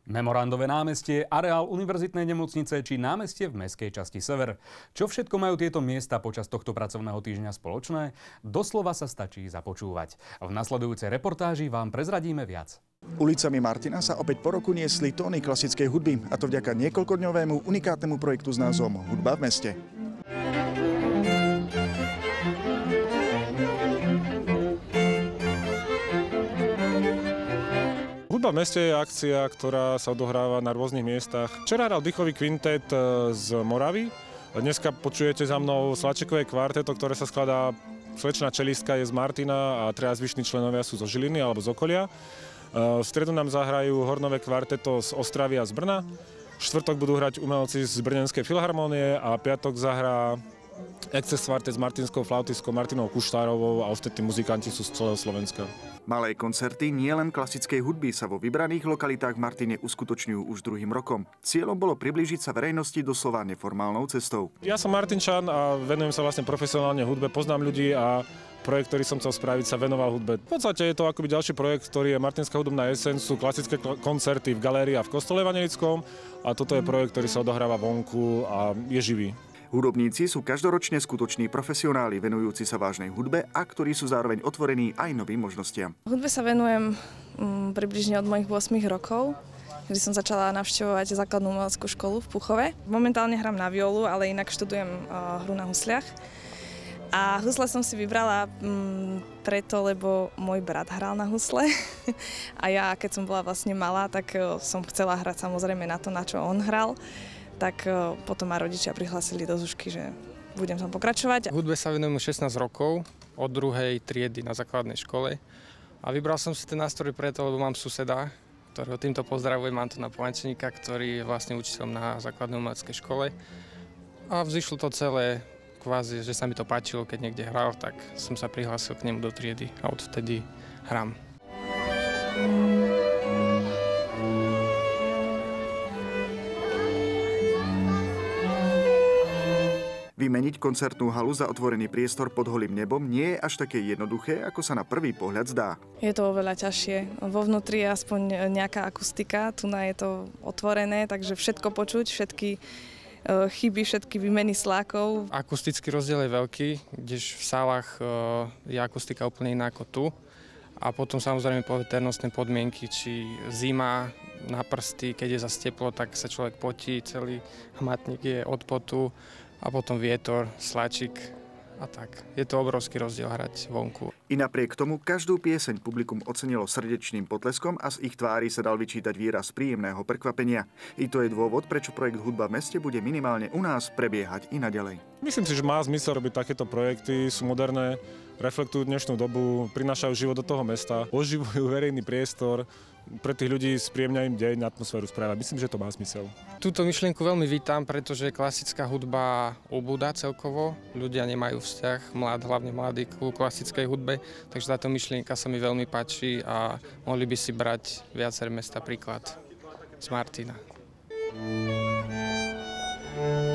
Memorandové námestie, areál univerzitnej nemocnice či námestie v mestskej časti Sever. Čo všetko majú tieto miesta počas tohto pracovného týždňa spoločné? Doslova sa stačí započúvať. V nasledujúcej reportáži vám prezradíme viac. Ulicami Martina sa opäť po roku niesli tóny klasickej hudby, a to vďaka niekoľkodňovému unikátnemu projektu s názvom Hudba v meste. Hudba v meste je akcia, ktorá sa odohráva na rôznych miestach. Včera hral dýchový kvintet z Moravy. Dneska počujete za mnou slačekové kvarteto, ktoré sa skladá, slečná čelistka je z Martina a traja zvyšní členovia sú zo Žiliny alebo z okolia. V stredu nám zahrajú hornové kvarteto z Ostravy a z Brna. V štvrtok budú hrať umelci z Brnenskej filharmónie a piatok zahrá Excess Quartet s martinskou flautistkou Martinou Kuštárovou a ostatní muzikanti sú z celého Slovenska. Malé koncerty nielen klasickej hudby sa vo vybraných lokalitách v Martine uskutočňujú už druhým rokom. Cieľom bolo priblížiť sa verejnosti doslova neformálnou cestou. Ja som Martinčan a venujem sa vlastne profesionálne hudbe, poznám ľudí a projekt, ktorý som chcel spraviť, sa venoval hudbe. V podstate je to akoby ďalší projekt, ktorý je Martinská hudobná jeseň, sú klasické koncerty v galérii a v kostole evanjelickom a toto je projekt, ktorý sa odohráva vonku a je živý. Hudobníci sú každoročne skutoční profesionáli venujúci sa vážnej hudbe a ktorí sú zároveň otvorení aj novým možnostiam. Hudbe sa venujem približne od mojich 8 rokov, kedy som začala navštevovať základnú umeleckú školu v Púchove. Momentálne hrám na violu, ale inak študujem hru na husliach. A husle som si vybrala preto, lebo môj brat hral na husle. A ja, keď som bola vlastne malá, tak som chcela hrať samozrejme na to, na čo on hral. Tak potom ma rodičia prihlásili do Zušky, že budem tam pokračovať. Hudbe sa venujem 16 rokov, od 2. triedy na základnej škole. A vybral som si ten nástroj preto, lebo mám suseda, ktorého týmto pozdravujem, Antona Polančeníka, ktorý je vlastne učiteľom na základnej umeleckej škole. A vzýšlo to celé kvázi, že sa mi to páčilo, keď niekde hral, tak som sa prihlásil k nemu do triedy a odvtedy hrám. Vymeniť koncertnú halu za otvorený priestor pod holým nebom nie je až také jednoduché, ako sa na prvý pohľad zdá. Je to oveľa ťažšie. Vo vnútri je aspoň nejaká akustika, tu je to otvorené, takže všetko počuť, všetky chyby, všetky výmeny slákov. Akustický rozdiel je veľký, kdež v sálach je akustika úplne iná ako tu. A potom samozrejme poveternostné podmienky, či zima na prsty, keď je zase teplo, tak sa človek potí, celý hmatník je od potu. A potom vietor, sláčik a tak. Je to obrovský rozdiel hrať vonku. I napriek tomu každú pieseň publikum ocenilo srdečným potleskom a z ich tvári sa dal vyčítať výraz príjemného prekvapenia. I to je dôvod, prečo projekt Hudba v meste bude minimálne u nás prebiehať i naďalej. Myslím si, že má zmysel robiť takéto projekty, sú moderné, reflektujú dnešnú dobu, prinášajú život do toho mesta, oživujú verejný priestor, pre tých ľudí spríjemňa im deň, atmosféru správa. Myslím, že to má zmysel. Túto myšlienku veľmi vítam, pretože klasická hudba ubúda celkovo. Ľudia nemajú vzťah, hlavne mladí, ku klasickej hudbe, takže táto myšlienka sa mi veľmi páči a mohli by si brať viaceré mesta príklad z Martina.